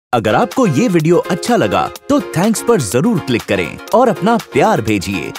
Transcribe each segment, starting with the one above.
अगर आपको ये वीडियो अच्छा लगा तो थैंक्स पर जरूर क्लिक करें और अपना प्यार भेजिए।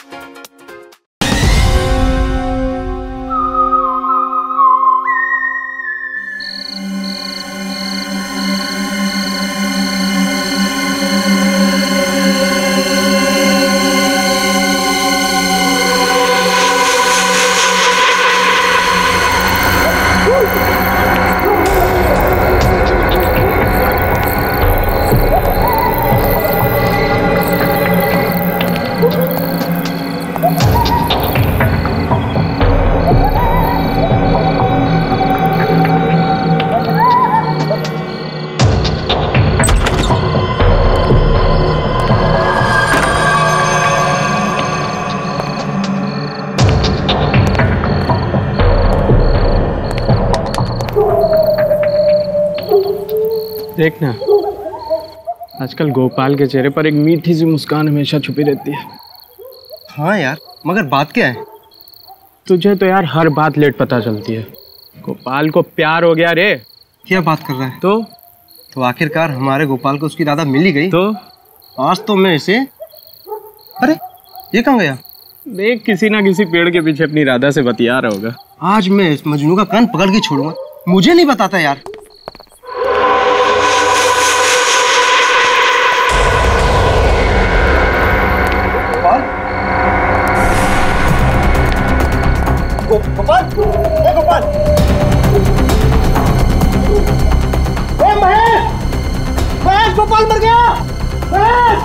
देखना, आजकल गोपाल के चेहरे पर एक मीठी सी मुस्कान हमेशा छुपी रहती है। हाँ यार, मगर बात क्या है? तुझे तो यार हर बात लेट पता चलती है। गोपाल को प्यार हो गया रे। क्या बात कर रहा है? तो आखिरकार हमारे गोपाल को उसकी राधा मिल ही गई। तो आज तो मैं इसे, अरे ये कहाँ गया? देख, किसी ना किसी पेड़ के पीछे अपनी राधा से बतिया रहा होगा। आज मैं इस मजनू का कान पकड़ के छोड़ूंगा। मुझे नहीं बताता यार। गोपाल, ए गोपाल, ए महेश, महेश, गोपाल मर गया, महेश।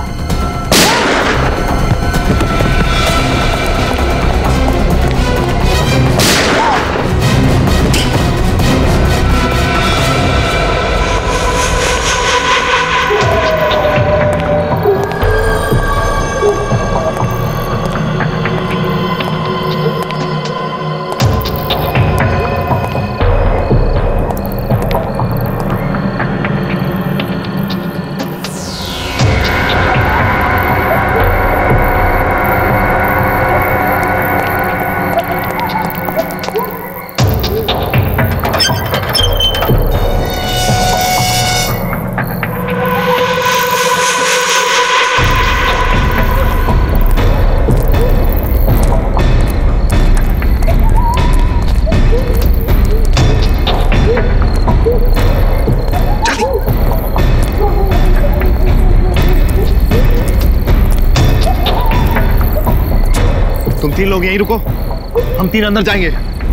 तीन लोग यहीं रुको, हम तीन अंदर जाएंगे।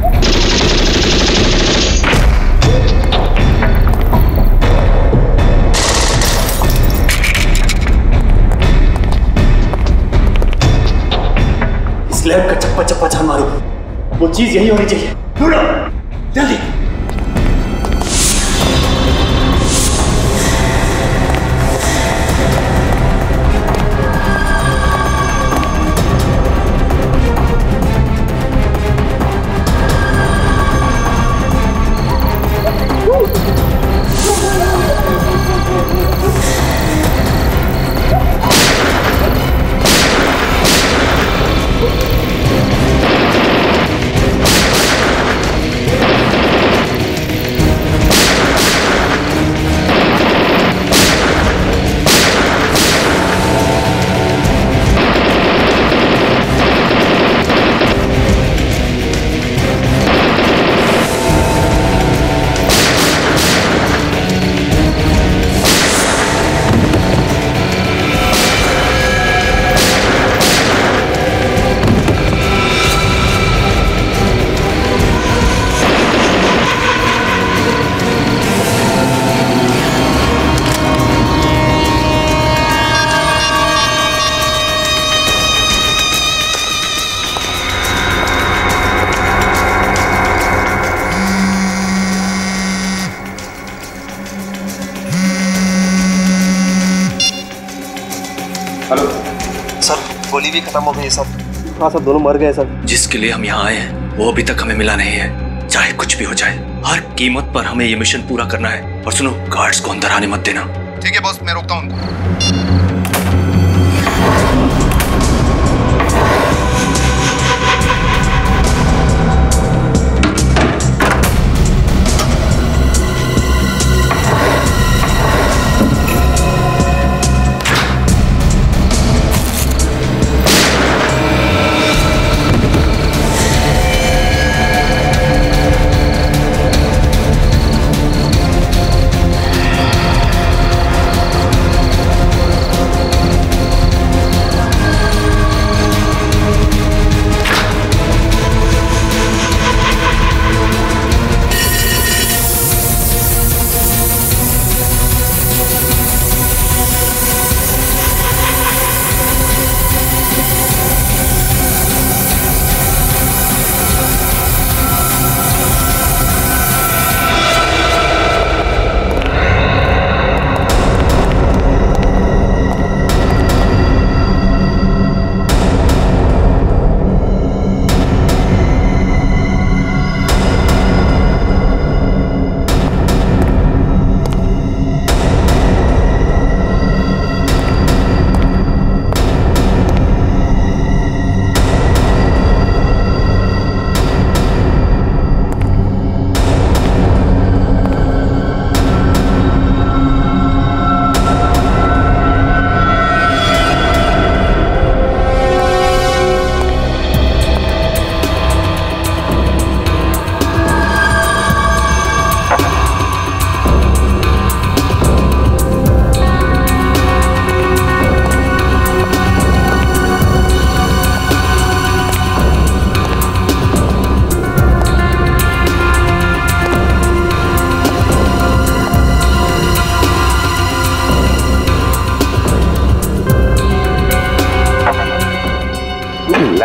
स्लैब का चप्पा चप्पा छान मारो, वो चीज यही होनी चाहिए। ढूंढो जल्दी। गोली भी खत्म हो गई है सर। हाँ सर, दोनों मर गए सर। जिसके लिए हम यहाँ आए हैं वो अभी तक हमें मिला नहीं है। चाहे कुछ भी हो जाए, हर कीमत पर हमें ये मिशन पूरा करना है। और सुनो, गार्ड्स को अंदर आने मत देना। ठीक है बॉस, मैं रोकता हूँ उनको।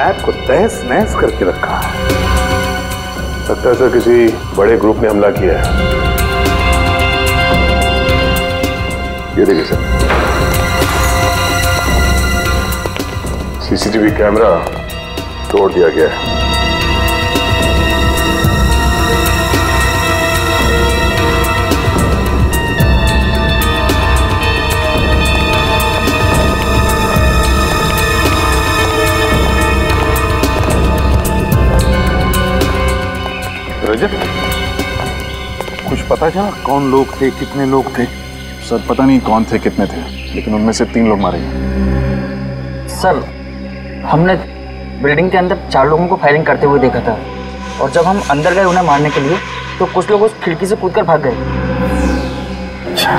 लैब को तहस नहस करके रखा है। लगता है सर किसी बड़े ग्रुप ने हमला किया है। ये देखिए सर, सीसीटीवी कैमरा तोड़ दिया गया है। रजत, कुछ पता चला कौन लोग थे, कितने लोग थे? सर पता नहीं कौन थे, कितने थे, लेकिन उनमें से 3 लोग मारे गए। सर हमने बिल्डिंग के अंदर 4 लोगों को फायरिंग करते हुए देखा था, और जब हम अंदर गए उन्हें मारने के लिए तो कुछ लोग उस खिड़की से कूदकर भाग गए। अच्छा,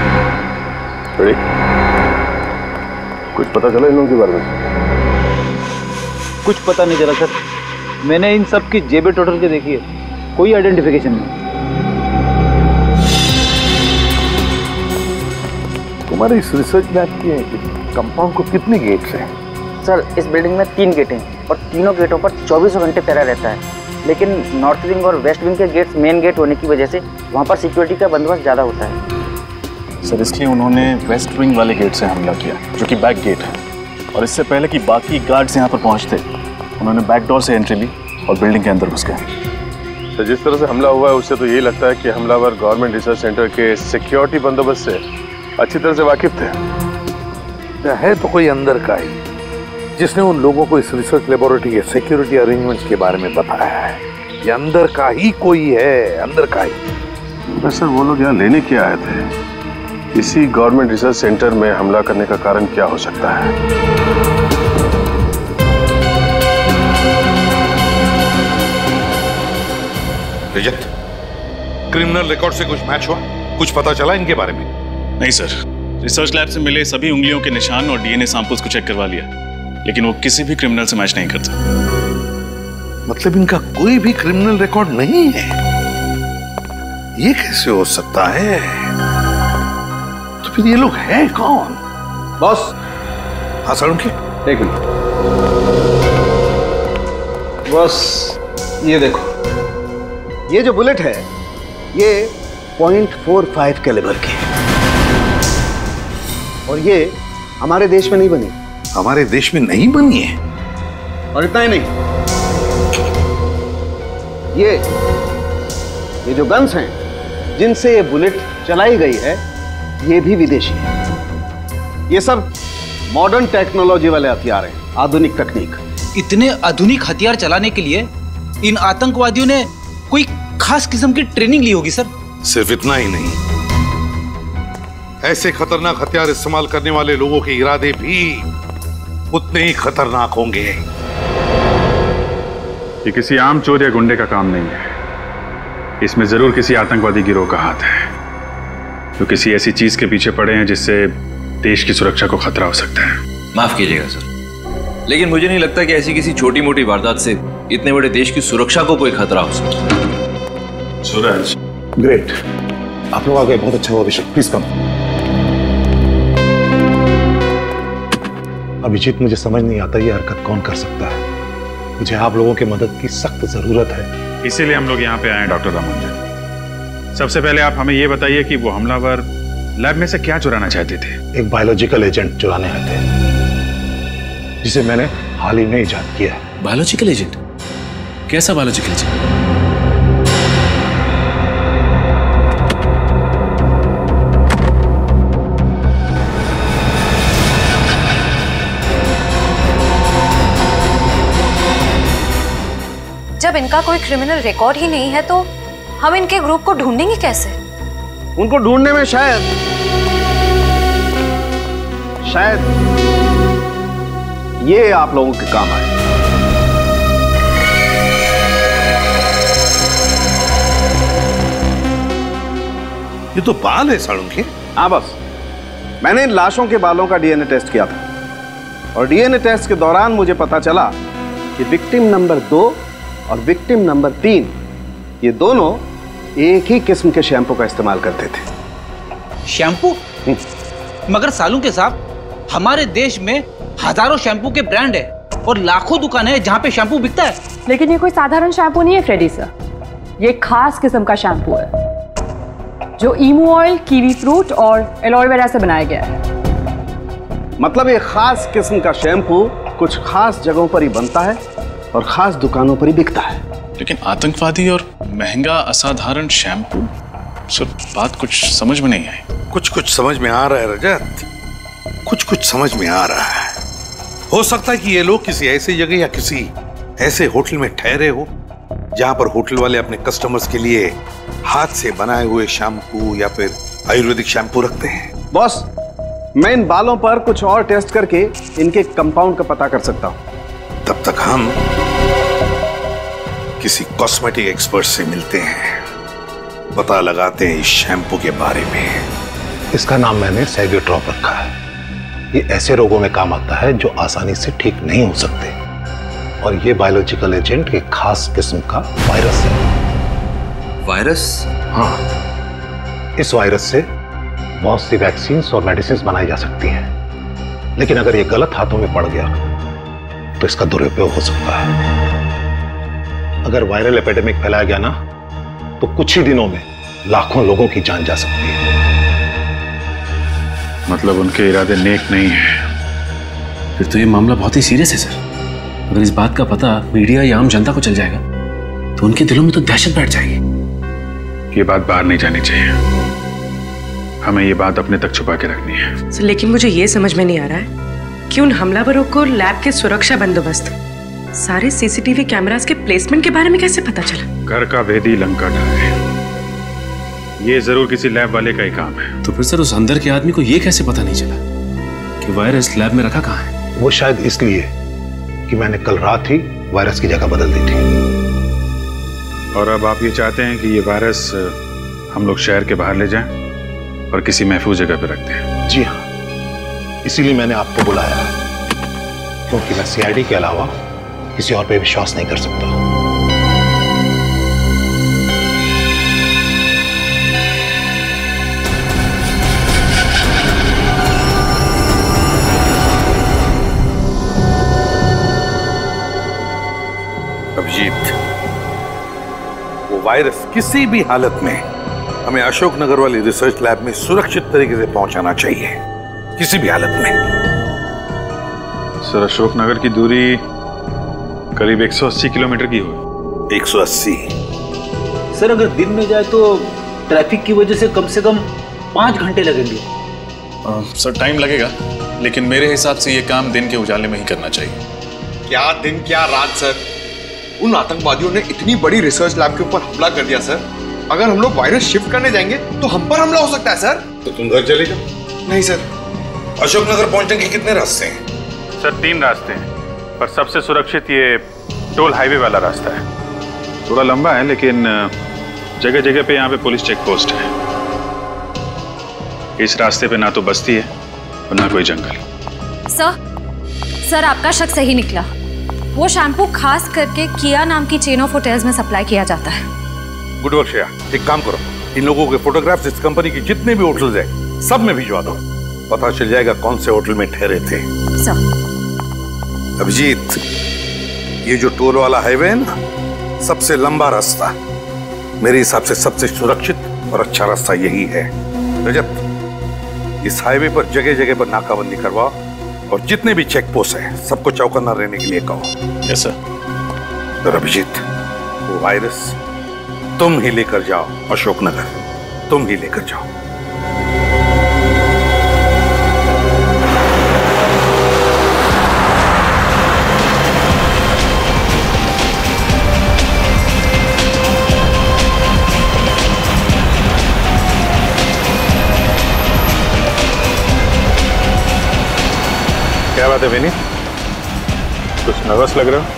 कुछ पता चला इन लोगों के बारे में? कुछ पता नहीं चला सर। मैंने इन सब की जेबें टोटल के देखी है, कोई आइडेंटिफिकेशन नहीं। तुम्हारे इस रिसर्च लैब के कंपाउंड को कितने गेट्स हैं? सर इस बिल्डिंग में 3 गेट हैं और तीनों गेटों पर 24 घंटे पहरा रहता है, लेकिन नॉर्थ विंग और वेस्ट विंग के गेट्स मेन गेट होने की वजह से वहाँ पर सिक्योरिटी का बंदोबस्त ज़्यादा होता है। सर इसलिए उन्होंने वेस्ट विंग वाले गेट से हमला किया, जो कि बैक गेट है, और इससे पहले कि बाकी गार्ड्स यहाँ पर पहुँचते उन्होंने बैक डोर से एंट्री ली और बिल्डिंग के अंदर घुस गए। तो जिस तरह से हमला हुआ है उससे तो यही लगता है कि हमलावर गवर्नमेंट रिसर्च सेंटर के सिक्योरिटी बंदोबस्त से अच्छी तरह से वाकिफ थे। है तो कोई अंदर का ही जिसने उन लोगों को इस रिसर्च लेबोरेटरी के सिक्योरिटी अरेंजमेंट्स के बारे में बताया है। ये अंदर का ही कोई है, अंदर का ही। सर वो लोग यहाँ लेने क्या आए थे? इसी गवर्नमेंट रिसर्च सेंटर में हमला करने का कारण क्या हो सकता है? रजत, क्रिमिनल रिकॉर्ड से कुछ मैच हुआ? कुछ पता चला इनके बारे में? नहीं सर, रिसर्च लैब से मिले सभी उंगलियों के निशान और डीएनए सैंपल्स को चेक करवा लिया, लेकिन वो किसी भी क्रिमिनल से मैच नहीं करता। मतलब इनका कोई भी क्रिमिनल रिकॉर्ड नहीं है? ये कैसे हो सकता है? तो फिर ये लोग हैं कौन? बॉस। हाँ सलूंखे, एक मिनट बॉस, ये देखो, ये जो बुलेट है ये .45 कैलिबर की है, और ये हमारे देश में नहीं बनी। हमारे देश में नहीं बनी है? और इतना ही नहीं, ये जो गन्स हैं जिनसे ये बुलेट चलाई गई है ये भी विदेशी है। ये सब मॉडर्न टेक्नोलॉजी वाले हथियार हैं, आधुनिक तकनीक। इतने आधुनिक हथियार चलाने के लिए इन आतंकवादियों ने कोई खास किस्म की ट्रेनिंग ली होगी सर। सिर्फ इतना ही नहीं, ऐसे खतरनाक हथियार इस्तेमाल करने वाले लोगों के इरादे भी उतने ही खतरनाक होंगे। ये किसी आम चोर या गुंडे का काम नहीं है, इसमें जरूर किसी आतंकवादी गिरोह का हाथ है, जो किसी ऐसी चीज के पीछे पड़े हैं जिससे देश की सुरक्षा को खतरा हो सकता है। माफ कीजिएगा सर, लेकिन मुझे नहीं लगता कि ऐसी किसी छोटी मोटी वारदात से इतने बड़े देश की सुरक्षा को कोई खतरा हो सकता है। सूरज, ग्रेट, आप लोग आ गए, बहुत अच्छा हुआ। अभिषेक प्लीज कम। अभिजीत, मुझे समझ नहीं आता ये हरकत कौन कर सकता है। मुझे आप लोगों की मदद की सख्त जरूरत है। इसीलिए हम लोग यहाँ पे आए हैं डॉक्टर रामन। सबसे पहले आप हमें ये बताइए कि वो हमलावर लैब में से क्या चुराना चाहते थे? एक बायोलॉजिकल एजेंट चुराने आए थे, जिसे मैंने हाल ही में इजाद किया है। Biological agent? कैसा बायोलॉजिकल एजेंट? जब इनका कोई क्रिमिनल रिकॉर्ड ही नहीं है तो हम इनके ग्रुप को ढूंढेंगे कैसे? उनको ढूंढने में शायद ये आप लोगों के काम आए। ये तो बाल है सालुंखे। हाँ बस, मैंने इन लाशों के बालों का डीएनए टेस्ट किया था, और डीएनए टेस्ट के दौरान मुझे पता चला कि विक्टिम नंबर 2 और विक्टिम नंबर 3 ये दोनों एक ही किस्म के शैम्पू का इस्तेमाल करते थे। शैम्पू? मगर सालुंखे साहब, हमारे देश में हजारों शैम्पू के ब्रांड है, और लाखों दुकानें हैं जहाँ पे शैम्पू बिकता है। लेकिन ये कोई साधारण शैम्पू नहीं है फ्रेडी सर, ये खास किस्म का शैम्पू है जो ईमू ऑयल, कीवी फ्रूट और एलोवेरा से बनाया गया है। मतलब ये खास किस्म का शैम्पू कुछ खास जगहों पर ही बनता है और खास दुकानों पर ही बिकता है। लेकिन आतंकवादी और महंगा असाधारण शैम्पू, सर बात कुछ समझ में नहीं आई। कुछ कुछ समझ में आ रहा है रजत, कुछ कुछ समझ में आ रहा है। हो सकता है कि ये लोग किसी ऐसी जगह या किसी ऐसे होटल में ठहरे हो जहां पर होटल वाले अपने कस्टमर्स के लिए हाथ से बनाए हुए शैम्पू या फिर आयुर्वेदिक शैम्पू रखते हैं। बॉस, मैं इन बालों पर कुछ और टेस्ट करके इनके कंपाउंड का पता कर सकता हूं। तब तक हम किसी कॉस्मेटिक एक्सपर्ट से मिलते हैं, पता लगाते हैं इस शैम्पू के बारे में। इसका नाम मैंने सेवियोट्रॉप रखा है। ये ऐसे रोगों में काम आता है जो आसानी से ठीक नहीं हो सकते, और ये बायोलॉजिकल एजेंट एक खास किस्म का वायरस है। वायरस? हाँ, इस वायरस से बहुत सी वैक्सीन और मेडिसिन बनाई जा सकती हैं, लेकिन अगर ये गलत हाथों में पड़ गया तो इसका दुरुपयोग हो सकता है। अगर वायरल एपिडेमिक फैलाया गया ना तो कुछ ही दिनों में लाखों लोगों की जान जा सकती है। मतलब उनके इरादे नेक नहीं है। फिर तो ये मामला बहुत ही सीरियस है सर। अगर इस बात का पता मीडिया या आम जनता को चल जाएगा तो उनके दिलों में तो दहशत बैठ जाएगी। ये बात बाहर नहीं जानी चाहिए, हमें ये बात अपने तक छुपा के रखनी है। सर, लेकिन मुझे ये समझ में नहीं आ रहा है कि उन हमलावरों को लैब के सुरक्षा बंदोबस्त, सारे सीसीटीवी कैमरास के प्लेसमेंट के बारे में कैसे पता चला? घर का भेदी लंका ढाए, ये जरूर किसी लैब वाले का ही काम है। तो फिर सर उस अंदर के आदमी को ये कैसे पता नहीं चला कि वायरस लैब में रखा कहाँ है? वो शायद इसलिए कि मैंने कल रात ही वायरस की जगह बदल दी थी। और अब आप ये चाहते हैं कि ये वायरस हम लोग शहर के बाहर ले जाएं और किसी महफूज जगह पर रखते हैं? जी हाँ, इसीलिए मैंने आपको बुलाया है, क्योंकि मैं CID के अलावा किसी और पे विश्वास नहीं कर सकता। अभिजीत, वो वायरस किसी भी हालत में हमें अशोकनगर वाली रिसर्च लैब में सुरक्षित तरीके से पहुंचाना चाहिए, किसी भी हालत में। सर, अशोकनगर की दूरी करीब 180 किलोमीटर की हो। 180? सर, अगर दिन में जाए तो ट्रैफिक की वजह से कम 5 घंटे लगेंगे। सर टाइम लगेगा, लेकिन मेरे हिसाब से ये काम दिन के उजाले में ही करना चाहिए। क्या दिन क्या रात सर, उन आतंकवादियों ने इतनी बड़ी रिसर्च लैब के ऊपर हमला कर दिया सर। अगर हम लोग वायरस शिफ्ट करने जाएंगे तो हम पर हमला हो सकता है सर। तो तुम घर चले जाओ। नहीं सर। अशोकनगर पहुंचने के कितने रास्ते हैं? सर 3 रास्ते हैं, पर सबसे सुरक्षित ये टोल हाईवे वाला रास्ता है। थोड़ा लंबा है, लेकिन जगह जगह पे यहाँ पे पुलिस चेक पोस्ट है। इस रास्ते पे ना तो बस्ती है और ना कोई जंगल। सर आपका शक सही निकला। वो शैम्पू खास करके किया नाम की चेन ऑफ होटल्स में सप्लाई किया जाता है। गुड वर्क श्रेया, एक काम करो, इन लोगों के फोटोग्राफ्स इस कंपनी की जितने भी होटल्स हैं सब में भिजवा दो, पता चल जाएगा कौन से होटल में ठहरे थे। सर। अभिजीत, ये जो टोल वाला हाईवे है ना, सबसे लंबा रास्ता, मेरे हिसाब से सबसे सुरक्षित और अच्छा रास्ता यही है। रजत, इस हाईवे पर जगह जगह पर नाकाबंदी करवाओ और जितने भी चेक पोस्ट हैं सबको चौकन्ना रहने के लिए कहो। Yes sir. तो अभिजीत, वो वायरस तुम ही लेकर जाओ अशोकनगर, तुम ही लेकर जाओ। क्या बात है विनीत, कुछ नर्वस लग रहे हो?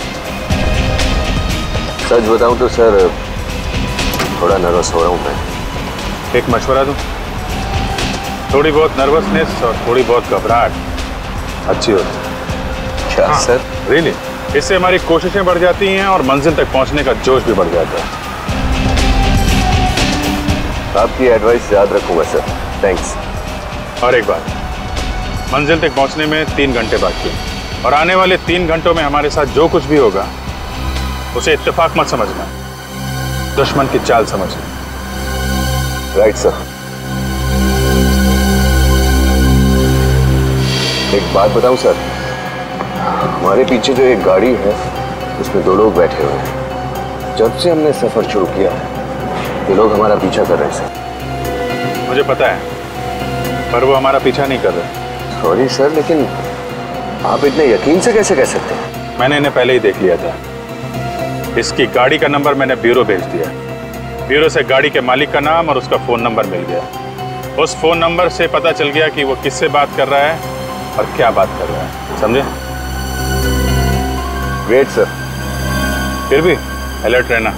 सच बताऊं तो सर थोड़ा नर्वस हो रहा हूं मैं। एक मशवरा दूं? थोड़ी बहुत नर्वसनेस और थोड़ी बहुत घबराहट अच्छी होती है। क्या सर? रियली, इससे हमारी कोशिशें बढ़ जाती हैं और मंजिल तक पहुंचने का जोश भी बढ़ जाता है। आपकी एडवाइस याद रखूंगा सर, थैंक्स। और एक बात, मंजिल तक पहुंचने में 3 घंटे बाकी हैं। और आने वाले 3 घंटों में हमारे साथ जो कुछ भी होगा उसे इत्तेफाक मत समझना, दुश्मन की चाल समझना। Right sir. एक बात बताऊं सर, हमारे पीछे जो एक गाड़ी है उसमें 2 लोग बैठे हुए हैं। जब से हमने सफर शुरू किया है ये लोग हमारा पीछा कर रहे हैं सर। मुझे पता है, पर वो हमारा पीछा नहीं कर रहे। सॉरी सर, लेकिन आप इतने यकीन से कैसे कह सकते हैं? मैंने इन्हें पहले ही देख लिया था। इसकी गाड़ी का नंबर मैंने ब्यूरो भेज दिया। ब्यूरो से गाड़ी के मालिक का नाम और उसका फोन नंबर मिल गया। उस फोन नंबर से पता चल गया कि वो किससे बात कर रहा है और क्या बात कर रहा है, समझे? Great sir. फिर भी अलर्ट रहना।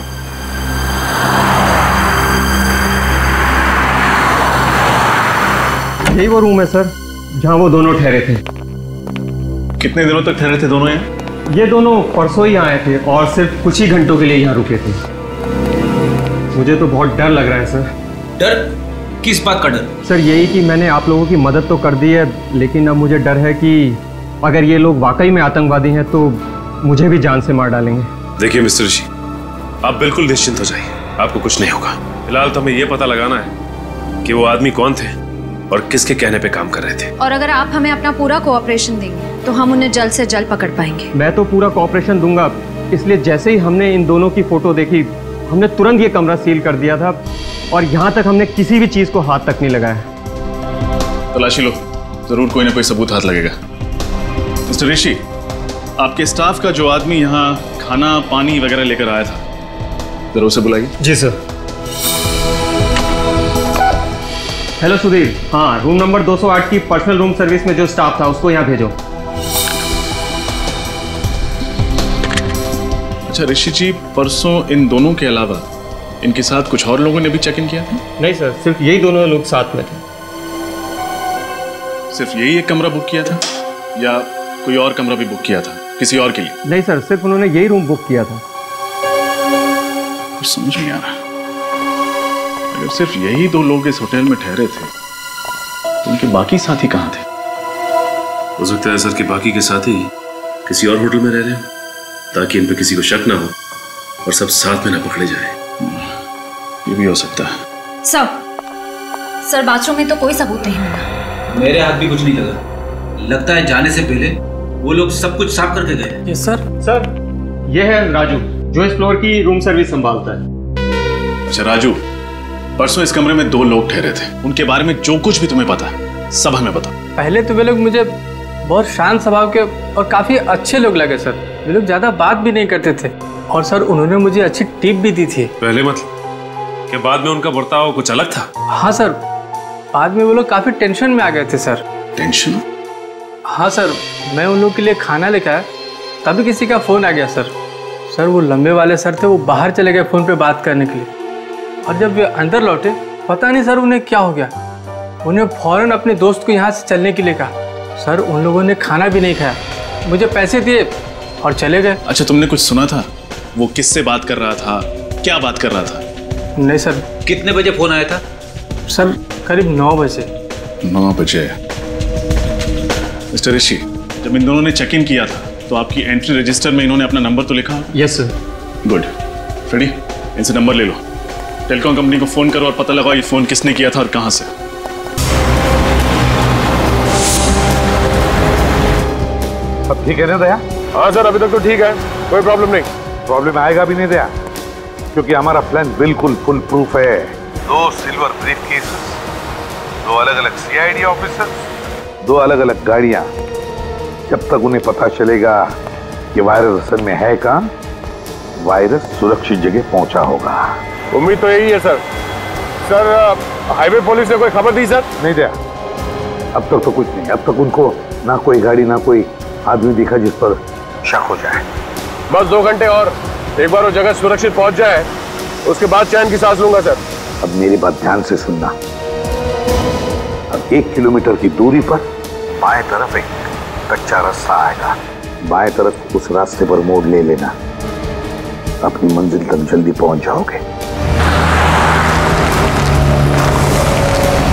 यही वो रूम है सर जहां वो दोनों ठहरे थे। कितने दिनों तक ठहरे थे दोनों यहाँ? ये दोनों परसों ही आए थे और सिर्फ कुछ ही घंटों के लिए यहाँ रुके थे। मुझे तो बहुत डर लग रहा है सर। डर? किस बात का डर? सर यही कि मैंने आप लोगों की मदद तो कर दी है, लेकिन अब मुझे डर है कि अगर ये लोग वाकई में आतंकवादी हैं तो मुझे भी जान से मार डालेंगे। देखिए मिस्टर ऋषि, आप बिल्कुल निश्चिंत हो जाइए, आपको कुछ नहीं होगा। फिलहाल तो हमें ये पता लगाना है कि वो आदमी कौन थे और किसके कहने पे काम कर रहे थे। और अगर आप हमें अपना पूरा कोऑपरेशन देंगे तो हम उन्हें जल्द से जल्द पकड़ पाएंगे। मैं तो पूरा कोऑपरेशन दूंगा, इसलिए जैसे ही हमने इन दोनों की फोटो देखी हमने तुरंत ये कमरा सील कर दिया था और यहाँ तक हमने किसी भी चीज को हाथ तक नहीं लगाया। तलाशी लो, जरूर कोई ना कोई सबूत हाथ लगेगा। मिस्टर ऋषि, आपके स्टाफ का जो आदमी यहाँ खाना पानी वगैरह लेकर आया था, जरा उसे बुलाइए। जी सर। हेलो सुधीर, हाँ रूम नंबर 208 की पर्सनल रूम सर्विस में जो स्टाफ था उसको यहाँ भेजो। अच्छा ऋषि जी, परसों इन दोनों के अलावा इनके साथ कुछ और लोगों ने भी चेक इन किया था? नहीं सर, सिर्फ यही दोनों लोग साथ में थे। सिर्फ यही एक कमरा बुक किया था या कोई और कमरा भी बुक किया था किसी और के लिए? नहीं सर, सिर्फ उन्होंने यही रूम बुक किया था। कुछ समझ नहीं आ रहा। अगर सिर्फ यही 2 लोग इस होटल में ठहरे थे तो उनके बाकी साथी कहाँ थे? हो सकता है सर कि बाकी के साथी किसी और होटल में रह रहे हो ताकि इन पे किसी को शक ना हो और सब साथ में ना पकड़े जाए। ये भी हो सकता है। सर बाथरूम में तो कोई सबूत नहीं मिला। मेरे हाथ भी कुछ नहीं लगा। लगता है जाने से पहले वो लोग सब कुछ साफ करके गए। Yes sir. सर ये है राजू जो इस फ्लोर की रूम सर्विस संभालता है। अच्छा राजू, परसों इस कमरे में 2 लोग ठहरे थे, उनके बारे में जो कुछ भी तुम्हें पता है सब हमें बता। पहले तो वे लोग मुझे बहुत शांत स्वभाव के और काफी अच्छे लोग लगे सर। वे लोग ज्यादा बात भी नहीं करते थे और सर उन्होंने मुझे अच्छी टिप भी दी थी। पहले मतलब कि बाद में उनका बर्ताव कुछ अलग था? हाँ सर, बाद में वो लोग काफी टेंशन में आ गए थे सर। टेंशन? हाँ सर, मैं उन लोग के लिए खाना लेकर आया तभी किसी का फोन आ गया सर। सर वो लंबे वाले सर थे, वो बाहर चले गए फोन पे बात करने के लिए और जब वे अंदर लौटे पता नहीं सर उन्हें क्या हो गया। उन्हें फौरन अपने दोस्त को यहाँ से चलने के लिए कहा। सर उन लोगों ने खाना भी नहीं खाया, मुझे पैसे दिए और चले गए। अच्छा तुमने कुछ सुना था? वो किससे बात कर रहा था, क्या बात कर रहा था? नहीं सर। कितने बजे फोन आया था? सर करीब 9 बजे। 9 बजे। मिस्टर ऋषि, जब इन दोनों ने चेक इन किया था तो आपकी एंट्री रजिस्टर में इन्होंने अपना नंबर तो लिखा? Yes sir. गुड। फ्रेडी, इनसे नंबर ले लो, टेलीकॉम कंपनी को फोन करो और पता लगाओ ये फोन किसने किया था और कहां से। अब ठीक है ना दया? हाँ सर, अभी तक तो ठीक है, कोई प्रॉब्लम नहीं। प्रॉब्लम आएगा भी नहीं दया, क्योंकि हमारा प्लान बिल्कुल फुल प्रूफ है। 2 सिल्वर ब्रीफकेसेस, 2 अलग-अलग CID ऑफिसर्स, 2 अलग-अलग गाड़ियां। जब तक उन्हें पता चलेगा कि वायरस असल में है कहां, वायरस सुरक्षित जगह पहुंचा होगा। उम्मीद तो यही है सर। सर हाईवे पुलिस ने कोई खबर दी सर? नहीं दिया, अब तक तो कुछ नहीं। अब तक उनको ना कोई गाड़ी ना कोई आदमी दिखा जिस पर शक हो जाए। बस 2 घंटे और, एक बार वो जगह सुरक्षित पहुंच जाए उसके बाद चैन की सांस लूंगा सर। अब मेरी बात ध्यान से सुनना। अब 1 किलोमीटर की दूरी पर बाएं तरफ एक कच्चा रास्ता आएगा, बाएं तरफ उस रास्ते पर मोड़ ले लेना, अपनी मंजिल तक जल्दी पहुंच जाओगे।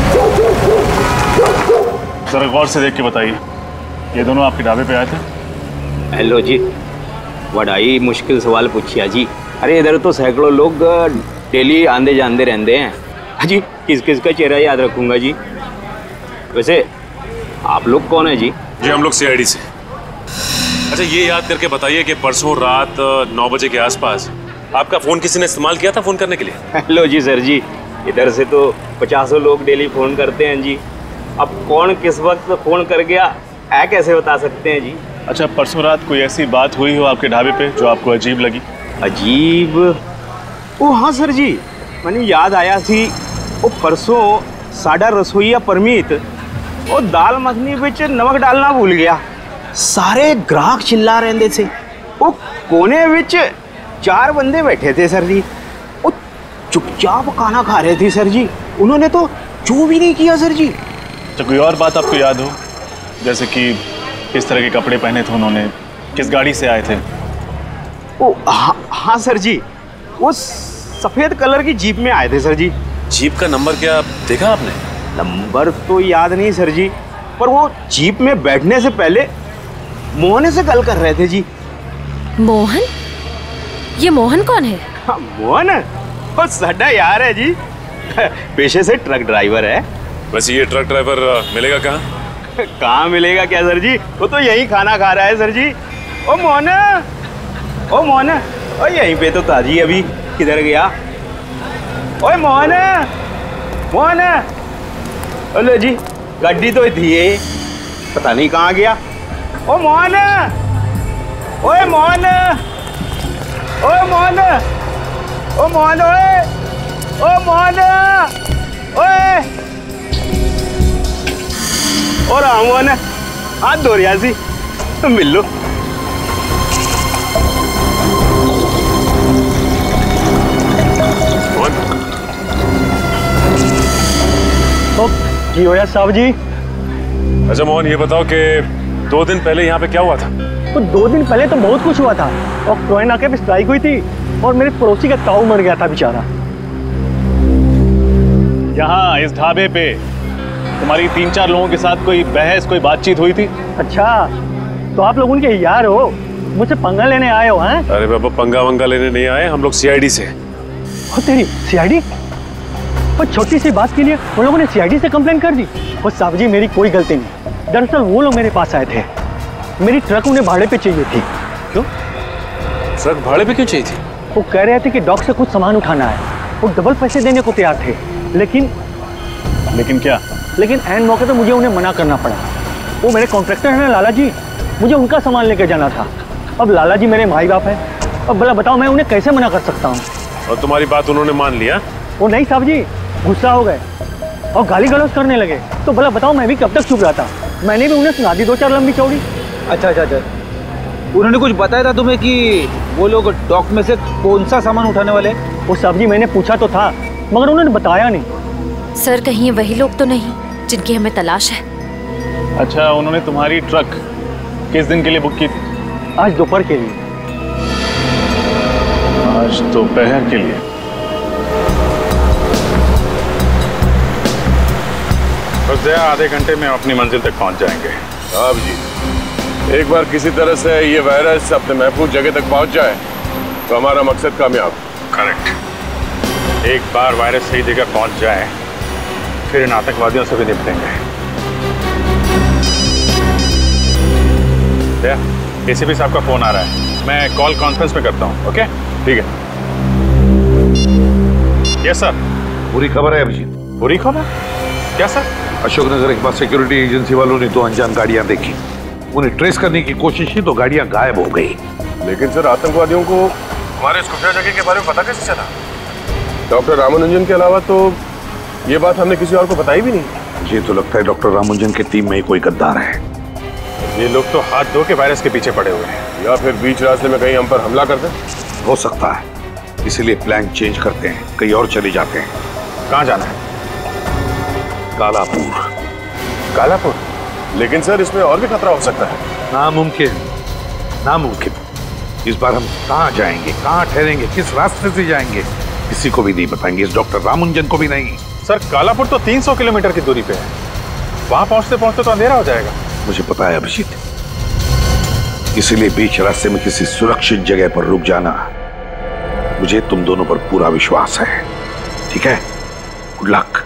जरा गौर से देख के बताइए, ये दोनों आपके ढाबे पे आए थे? हेलो जी, बड़ा मुश्किल सवाल पूछिया जी। अरे इधर तो सैकड़ों लोग डेली आंदे जांदे रहते हैं जी, किस किस का चेहरा याद रखूंगा जी। वैसे आप लोग कौन है जी? जी हम लोग CID से। अच्छा ये याद करके बताइए कि परसों रात 9 बजे के आसपास आपका फोन किसी ने इस्तेमाल किया था फोन करने के लिए? हेलो जी सर जी, इधर से तो 50 लोग डेली फोन करते हैं जी। अब कौन किस वक्त फोन कर गया है कैसे बता सकते हैं जी? अच्छा परसों रात कोई ऐसी बात हुई हो आपके ढाबे पे जो आपको अजीब लगी? अजीब? ओ हाँ सर जी, मैंने याद आया थी। वो परसों साडा रसोईया परमीत वो दाल मखनी बिच नमक डालना भूल गया। सारे ग्राहक चिल्ला रहे थे। वो कोने विच 4 बंदे बैठे थे सर जी, वो चुपचाप खाना खा रहे थे सर जी। उन्होंने तो चू भी नहीं किया सर जी। तो कोई और बात आपको याद हो, जैसे कि किस तरह के कपड़े पहने थे उन्होंने, किस गाड़ी से आए थे? ओ हाँ सर जी, वो सफेद कलर की जीप में आए थे सर जी। जीप का नंबर क्या देखा आपने? नंबर तो याद नहीं सर जी, पर वो जीप में बैठने से पहले मोहन से गल कर रहे थे जी। मोहन? ये मोहन कौन है? हाँ, मोहन वो साडा यार है जी, पेशे से ट्रक ड्राइवर है। वैसे ये ट्रक ड्राइवर मिलेगा कहाँ? कहाँ मिलेगा क्या सर जी, वो तो यही खाना खा रहा है सर जी। ओ मोहन, ओ मोहन, ओ यहीं पे तो था जी, अभी किधर गया? ओए मोहन, मोहन, हेलो जी, गाड़ी तो थी ये, पता नहीं कहाँ गया। ओ मोहन, ओए मोहन, ओए मोहन, ओ मोहन, ओए, ओ मोहन, ओए, और मोहन हाथ धो रिया सी, मिल लो। जी होया साहब जी। अच्छा मोहन ये बताओ कि 2 दिन पहले यहाँ पे क्या हुआ था? तो 2 दिन पहले तो बहुत कुछ हुआ था, और ट्रेन आके पे स्ट्राइक हुई थी और मेरे पड़ोसी का काऊ मर गया था बेचारा। यहाँ इस ढाबे पे तुम्हारी 3-4 लोगों के साथ कोई बहस, कोई बातचीत हुई थी? अच्छा तो आप लोग उनके यार हो, मुझसे पंगा लेने आए हो? हैं? अरे बाबा पंगा वंगा लेने नहीं आए, हम लोग CID से। हो तेरी CID? और छोटी सी बात के लिए उन लोगों ने CID से कंप्लेन कर दी। और साहब जी मेरी कोई गलती नहीं, दरअसल वो लोग मेरे पास आए थे, मेरी ट्रक उन्हें भाड़े पे चाहिए थी। क्यों? ट्रक भाड़े पे क्यों चाहिए थी? वो कह रहे थे कि डॉक से कुछ सामान उठाना है, वो डबल पैसे देने को तैयार थे, लेकिन क्या? लेकिन एंड मौके पे मुझे उन्हें मना करना पड़ा। वो मेरे कॉन्ट्रैक्टर हैं ना लाला जी, मुझे उनका सामान लेकर जाना था। अब लाला जी मेरे माई बाप हैं, अब भला बताओ मैं उन्हें कैसे मना कर सकता हूँ? और तुम्हारी बात उन्होंने मान लिया? वो नहीं साहब जी, गुस्सा हो गए और गाली गलौज करने लगे। तो भला बताओ मैं भी कब तक चुप रहा था? मैंने भी उन्हें सुना दी 2-4 लंबी चौड़ी। अच्छा, उन्होंने कुछ बताया था तुम्हें कि वो लोग डॉक में से कौन सा सामान उठाने वाले? वो साहब जी मैंने पूछा तो था, मगर उन्होंने बताया नहीं। सर कहीं वही लोग तो नहीं जिनकी हमें तलाश है? अच्छा उन्होंने तुम्हारी ट्रक किस दिन के लिए बुक की थी? आज दोपहर के लिए। आज दोपहर के लिए? बस दया आधे घंटे में अपनी मंजिल तक पहुंच जाएंगे। साहब जी एक बार किसी तरह से ये वायरस अपने महफूज जगह तक पहुंच जाए तो हमारा मकसद कामयाब। करेक्ट। एक बार वायरस सही जगह पहुंच जाए फिर इन आतंकवादियों से भी निपटेंगे। दया, ACP साहब का फोन आ रहा है, मैं कॉल कॉन्फ्रेंस में करता हूँ। ओके ठीक है। Yes sir. बुरी खबर है अभिजीत। बुरी खबर? क्या सर? अशोकनगर के पास सिक्योरिटी एजेंसी वालों ने 2 अनजान गाड़ियां देखी, उन्हें ट्रेस करने की कोशिश की तो गाड़ियां गायब हो गई। लेकिन सर आतंकवादियों को हमारे इस खुफिया जगह के बारे में पता कैसे चला? डॉक्टर रामानुजन के अलावा तो ये बात हमने किसी और को बताई भी नहीं। मुझे तो लगता है डॉक्टर रामानुजन की टीम में ही कोई गद्दार है। ये लोग तो हाथ धो के वायरस के पीछे पड़े हुए हैं। या फिर बीच रास्ते में कहीं हम पर हमला कर दें। हो सकता है, इसीलिए प्लान चेंज करते हैं, कहीं और चले जाते हैं। कहाँ जाना है? कालापुर। कालापुर? लेकिन सर इसमें और भी खतरा हो सकता है। नामुमकिन। इस बार हम कहाँ जाएंगे, कहाँ ठहरेंगे, किस रास्ते से जाएंगे, किसी को भी नहीं बताएंगे, इस डॉक्टर रामानुजन को भी नहीं। सर कालापुर तो 300 किलोमीटर की दूरी पे है, वहां पहुंचते पहुंचते तो अंधेरा हो जाएगा। मुझे पता है अभिजीत, इसीलिए बीच रास्ते में किसी सुरक्षित जगह पर रुक जाना। मुझे तुम दोनों पर पूरा विश्वास है, ठीक है? Good luck.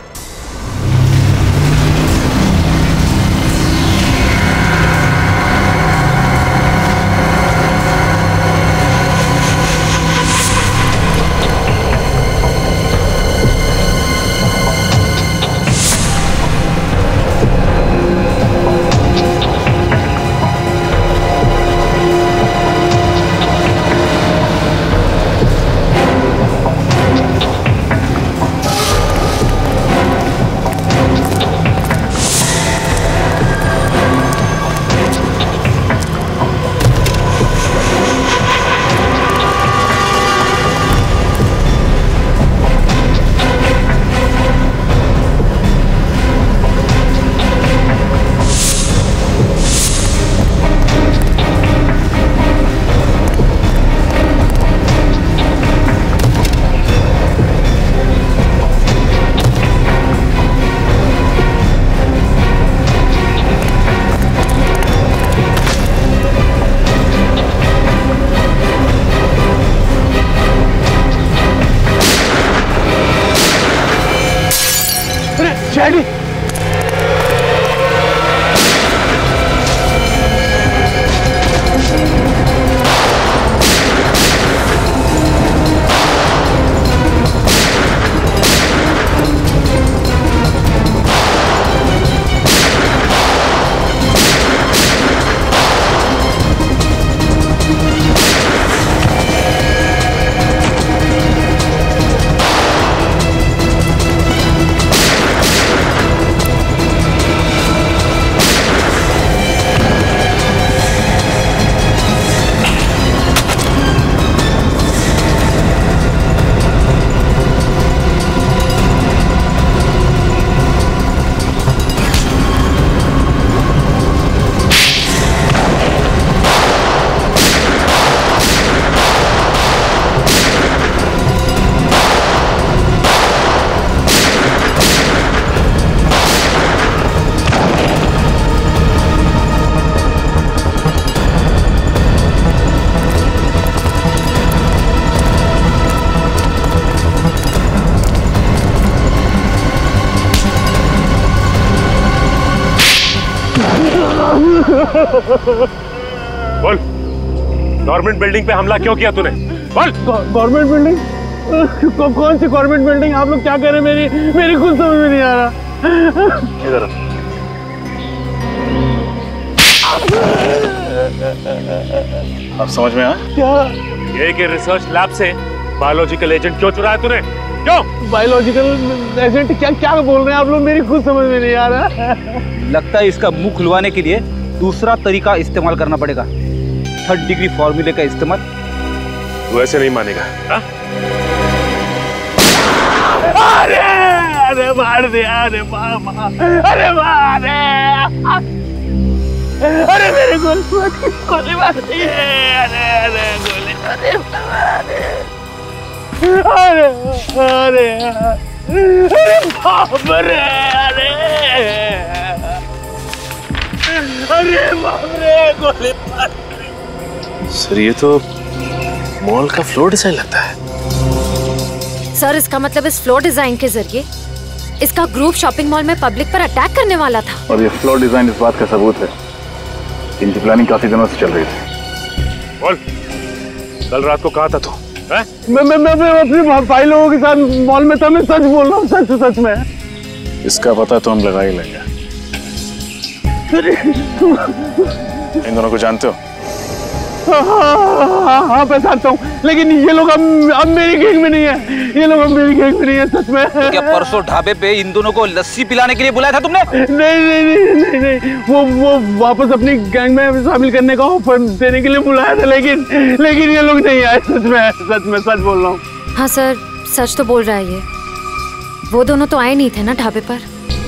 शैडी, बोल, गवर्नमेंट बिल्डिंग पे हमला क्यों किया तूने? बोल। Government building? कौन सी गवर्नमेंट बिल्डिंग? आप लोग क्या कह रहे हैं? मेरी कुछ समझ में नहीं आ रहा। इधर अब समझ में आया क्या? ये कि रिसर्च लैब से बायोलॉजिकल एजेंट क्यों चुराया तूने? क्यों? Biological agent? क्या बोल रहे हैं आप लोग? मेरी खुद समझ में नहीं आ रहा। लगता है इसका मुंह खुलवाने के लिए दूसरा तरीका इस्तेमाल करना पड़ेगा, 3rd डिग्री फॉर्मूले का इस्तेमाल। तू ऐसे नहीं मानेगा। अरे अरे मार दिया, अरे मामा, अरे मारे, अरे मेरे गोली मार दी है, अरे अरे गोली, अरे अरे अरे अरे बाप रे, अरे अरे बाप रे, गोली मार दी। सर ये तो मॉल का फ्लोर डिजाइन लगता है। सर इसका मतलब इस फ्लोर डिजाइन के जरिए इसका ग्रुप शॉपिंग मॉल में पब्लिक पर अटैक करने वाला था। और ये फ्लोर डिजाइन इस बात का सबूत है कि इनकी प्लानिंग काफी दिनों से चल रही थी। बोल, कल रात को कहाँ था तू? मैं अपने भाई लोगों के साथ मॉल में था। मैं सच बोल रहा हूँ, सच में। इसका पता तो हम लगा ही लेंगे। इन दोनों को जानते हो? हाँ पहचानता हूँ, लेकिन ये लोग अब मेरी गैंग में नहीं है। ये लोग अब मेरी गैंग में नहीं है, सच में। तो क्या परसों ढाबे पे इन दोनों को लस्सी पिलाने के लिए बुलाया था तुमने? नहीं, वो वापस अपनी गैंग में शामिल करने का ऑफर देने के लिए बुलाया था, लेकिन ये लोग नहीं आए। सच बोल रहा हूँ। हाँ सर, सच तो बोल रहा है ये। वो दोनों तो आए नहीं थे ना ढाबे पर।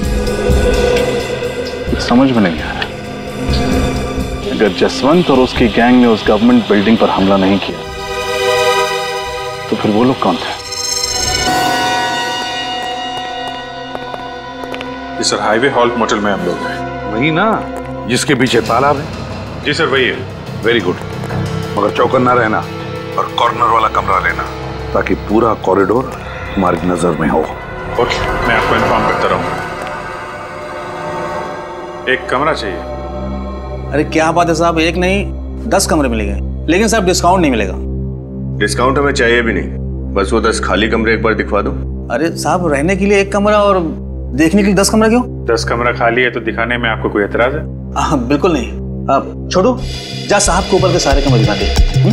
समझ में नहीं आ रहा, अगर जसवंत और उसकी गैंग ने उस गवर्नमेंट बिल्डिंग पर हमला नहीं किया तो फिर वो लोग कौन थे? जी सर, हाईवे हॉल्ट मोटल में हम लोग हैं। वही ना जिसके पीछे तालाब है? जी सर वही है। वेरी गुड, मगर चौकन्ना रहना और कॉर्नर वाला कमरा लेना ताकि पूरा कॉरिडोर हमारी नजर में हो। ओके, मैं आपको इन्फॉर्म करता रहूंगा। एक कमरा चाहिए। अरे क्या बात है साहब, एक नहीं 10 कमरे मिलेंगे, लेकिन साहब डिस्काउंट नहीं मिलेगा। डिस्काउंट हमें चाहिए भी नहीं, बस वो 10 खाली कमरे एक बार दिखवा दो। अरे साहब, रहने के लिए एक कमरा और देखने के लिए 10 कमरा क्यों? 10 कमरा खाली है तो दिखाने में आपको कोई एतराज है? बिल्कुल नहीं। आप छोड़ो, जा साहब को ऊपर के सारे कमरे दिखा दे।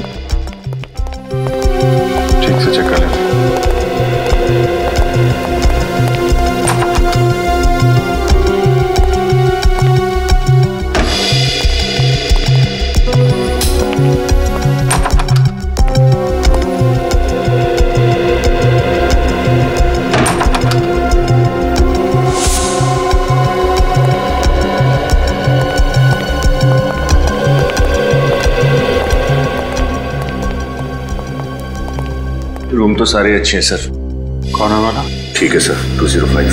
ठीक से चेक कर लें। रूम तो सारे अच्छे हैं सर। कॉर्नर वाला? ठीक है सर। 205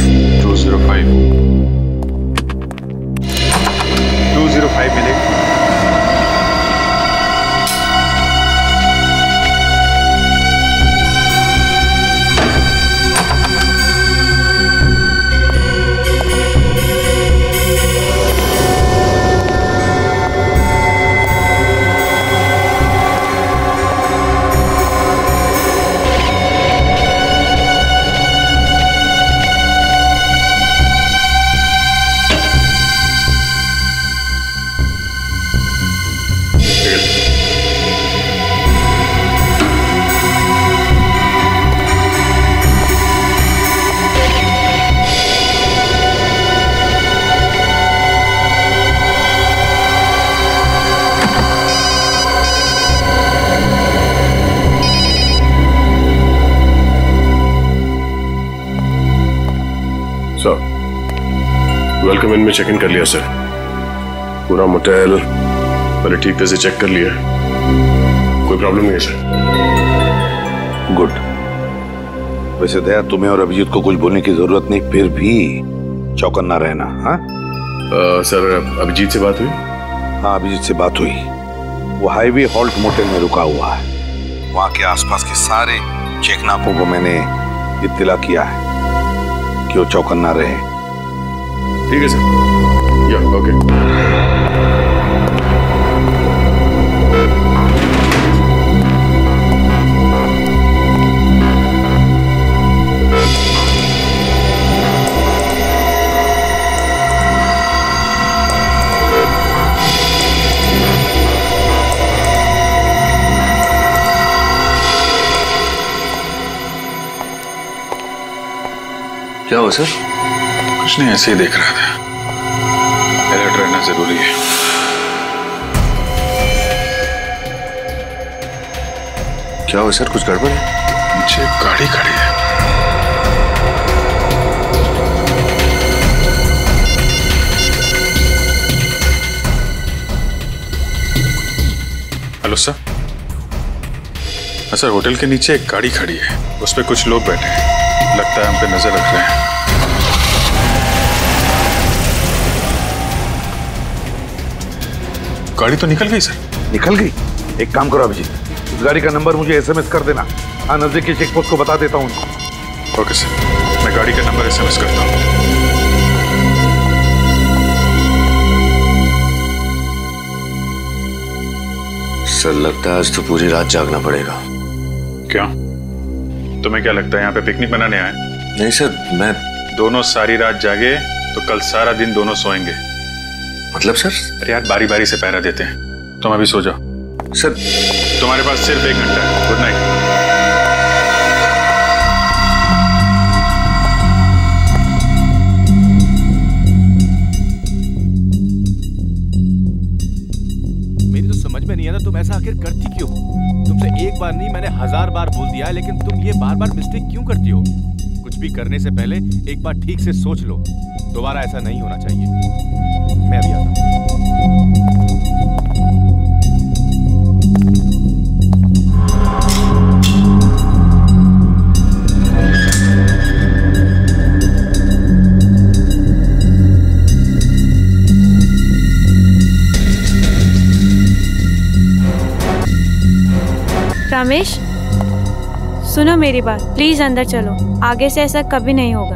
मिलेगा। वेलकम इन में चेक इन कर लिया सर, पूरा मोटेल पहले ठीक तरह से चेक कर लिया, कोई प्रॉब्लम नहीं है सर। गुड। वैसे दया, तुम्हें और अभिजीत को कुछ बोलने की जरूरत नहीं, फिर भी चौकन्ना रहना। हाँ सर, अभिजीत से बात हुई? हाँ, अभिजीत से बात हुई। वो हाईवे हॉल्ट मोटेल में रुका हुआ है। वहां के आसपास के सारे चेकनाकों को मैंने इत्तला किया है कि वो चौकन्ना रहे। ठीक है सर। या ओके। क्या हुआ सर? कुछ नहीं, ऐसे ही देख रहा था। अलर्ट रहना जरूरी है। क्या हुआ सर, कुछ गड़बड़ है? नीचे गाड़ी खड़ी है। Hello sir. सर, होटल के नीचे एक गाड़ी खड़ी है, उस पर कुछ लोग बैठे हैं, लगता है हम पे नजर रख रहे हैं। गाड़ी तो निकल गई सर। निकल गई? एक काम करो अभिजीत, उस गाड़ी का नंबर मुझे SMS कर देना। हाँ, नजदीकी चेक पोस्ट को बता देता हूँ। ओके सर, मैं गाड़ी का नंबर SMS करता हूँ। सर, लगता है आज तो पूरी रात जागना पड़ेगा। क्यों? तुम्हें क्या लगता है यहाँ पे पिकनिक मनाने आए? नहीं सर, मैं दोनों सारी रात जागे तो कल सारा दिन दोनों सोएंगे। मतलब सर? अरे यार, बारी बारी से पहरा देते हैं। तुम अभी सो जाओ। सर, तुम्हारे पास सिर्फ 1 घंटा है। Good night. मेरी तो समझ में नहीं आता तुम ऐसा आखिर करती क्यों? तुमसे एक बार नहीं, मैंने 1000 बार बोल दिया है, लेकिन तुम ये बार बार मिस्टेक क्यों करती हो? कुछ भी करने से पहले एक बार ठीक से सोच लो। दोबारा ऐसा नहीं होना चाहिए। मैं अभी आता हूँ। रमेश, सुनो मेरी बात, प्लीज अंदर चलो, आगे से ऐसा कभी नहीं होगा।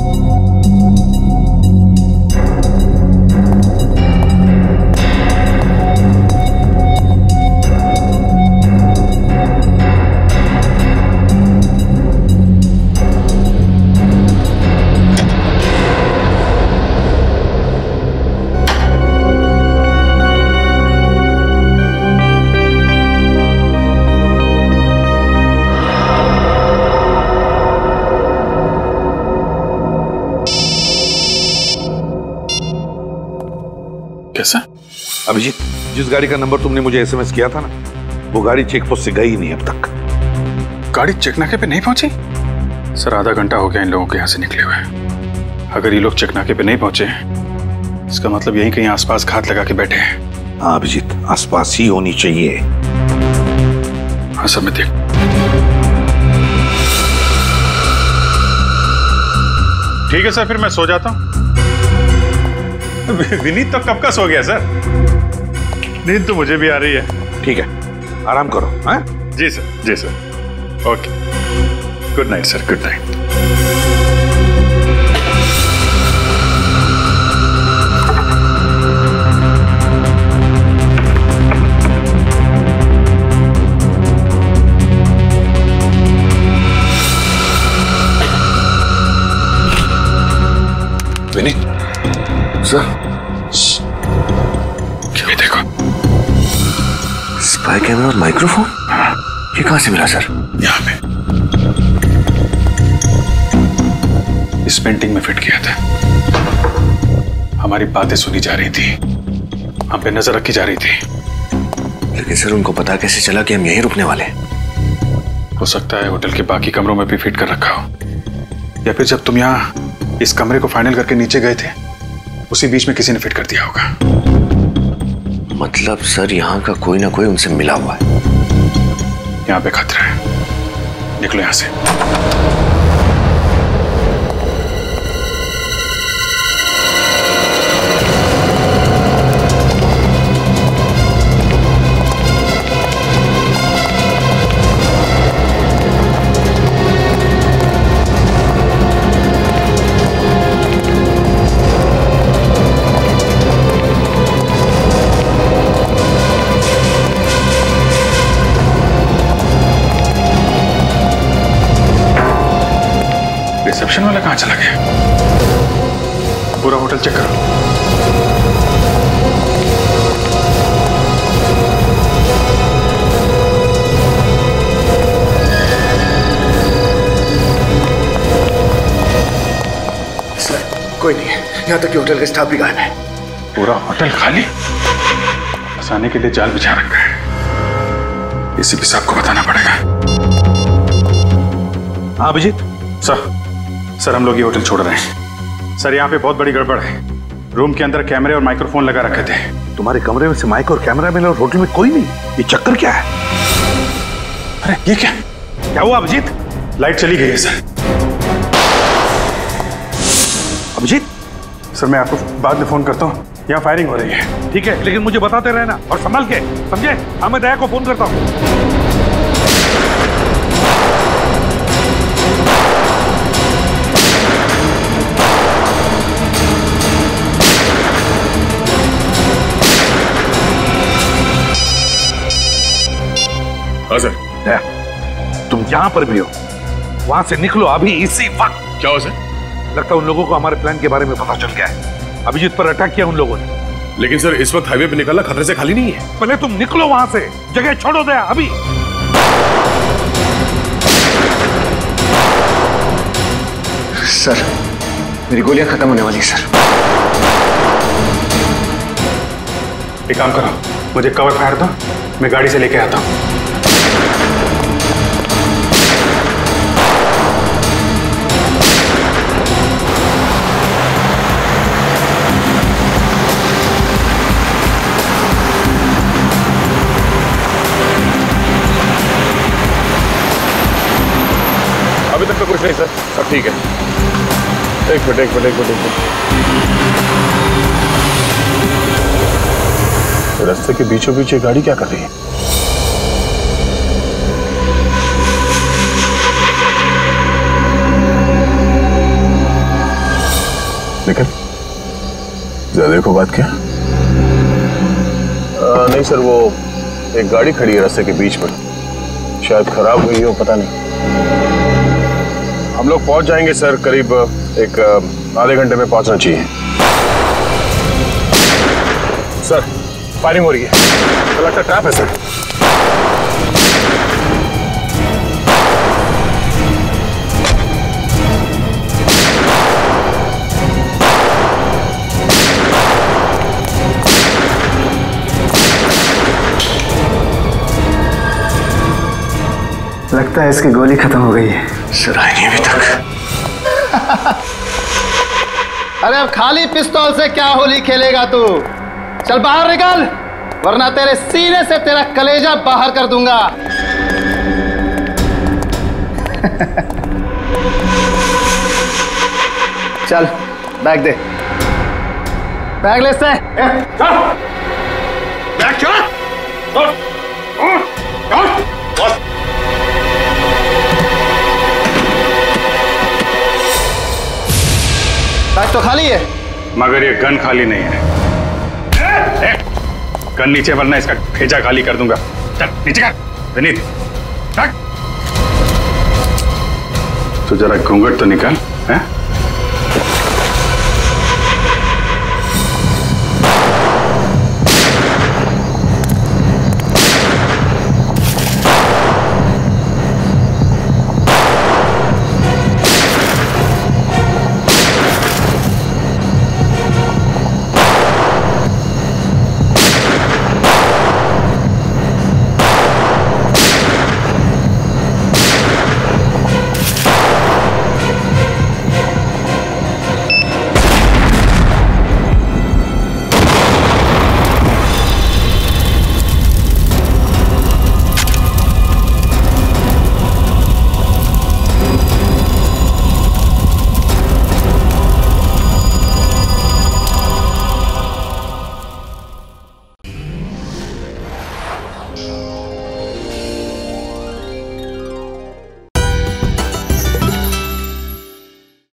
कैसा? अभिजीत, जिस गाड़ी का नंबर तुमने मुझे एसएमएस किया था ना, वो गाड़ी चेक पोस्ट से गई नहीं अब तक। गाड़ी चेक नाके पे नहीं पहुंची? सर आधा घंटा हो गया इन लोगों के यहाँ से निकले हुए। अगर ये लोग चेक नाके पे नहीं पहुंचे, इसका मतलब यहीं कहीं आसपास घात लगा के बैठे हैं। हाँ अभिजीत, आसपास ही होनी चाहिए। हाँ सर, मैं देख। ठीक है सर, फिर मैं सो जाता हूँ। विनीत तो कब का सो गया सर। नींद तो मुझे भी आ रही है। ठीक है, आराम करो। हाँ जी सर, जी sir. Okay, good night sir, good night. Vineet sir, ये देखो, स्पाई कैमरा और माइक्रोफोन। ये कहां से मिला सर? यहाँ पे इस पेंटिंग में फिट किया था। हमारी बातें सुनी जा रही थी, हम पे नजर रखी जा रही थी। लेकिन सर उनको पता कैसे चला कि हम यहीं रुकने वाले? हो सकता है होटल के बाकी कमरों में भी फिट कर रखा हो, या फिर जब तुम यहाँ इस कमरे को फाइनल करके नीचे गए थे, उसी बीच में किसी ने फिट कर दिया होगा। मतलब सर यहाँ का कोई ना कोई उनसे मिला हुआ है। यहाँ पे खतरा है, निकलो यहाँ से। रिसेप्शन वाला कहाँ चला गया? पूरा होटल चेक करो। सर कोई नहीं है, यहाँ तक कि होटल का स्टाफ भी गायब है। पूरा होटल खाली? फंसाने के लिए जाल बिछा रखा है। एसीपी साहब को बताना पड़ेगा। हाँ अभिजीत। सर हम लोग ये होटल छोड़ रहे हैं। सर यहाँ पे बहुत बड़ी गड़बड़ है। रूम के अंदर कैमरे और माइक्रोफोन लगा रखे थे। तुम्हारे कमरे में से माइक और कैमरा मिला और होटल में कोई नहीं? ये चक्कर क्या है? अरे ये क्या हुआ अभिजीत? लाइट चली गई है सर। अभिजीत सर मैं आपको बाद में फोन करता हूँ, यहाँ फायरिंग हो रही है। ठीक है, लेकिन मुझे बताते रहना और संभल के, समझे? हाँ मैं दया को फोन करता हूँ। हाँ सर। दया, तुम जहां पर भी हो वहां से निकलो अभी, इसी वक्त। क्या हो सर? लगता है उन लोगों को हमारे प्लान के बारे में पता चल गया है। अभिजीत पर अटैक किया उन लोगों ने। लेकिन सर इस वक्त हाईवे पे निकलना खतरे से खाली नहीं है। पहले तुम निकलो वहां से, जगह छोड़ो दया अभी। सर मेरी गोलियां खत्म होने वाली है सर। एक काम करो, मुझे कवर फायर दो, मैं गाड़ी से लेके आता हूँ। अभी तक तो कुछ नहीं सर, सब ठीक है। एक मिनट। रास्ते के बीचों बीच ये गाड़ी क्या कर रही है? निकल ज्यादा देखो बात क्या? नहीं सर, वो एक गाड़ी खड़ी है रास्ते के बीच में, शायद खराब हुई हो, पता नहीं। हम लोग पहुंच जाएंगे सर, करीब एक आधे घंटे में पहुंचना चाहिए। सर फायरिंग हो रही है, तो लगता ट्रैप है सर। लगता है इसकी गोली खत्म हो गई है। सर आई नहीं अभी तक। अरे अब खाली पिस्तौल से क्या होली खेलेगा तू? चल बाहर निकल, वरना तेरे सीने से तेरा कलेजा बाहर कर दूंगा। चल बैग दे, बैग ले से। बैग क्या? बैग तो खाली है, मगर ये गन खाली नहीं है। गन नीचे, वरना इसका भेजा खाली कर दूंगा। चल नीचे कर विनीत। तो जरा घूंघट तो निकाल। है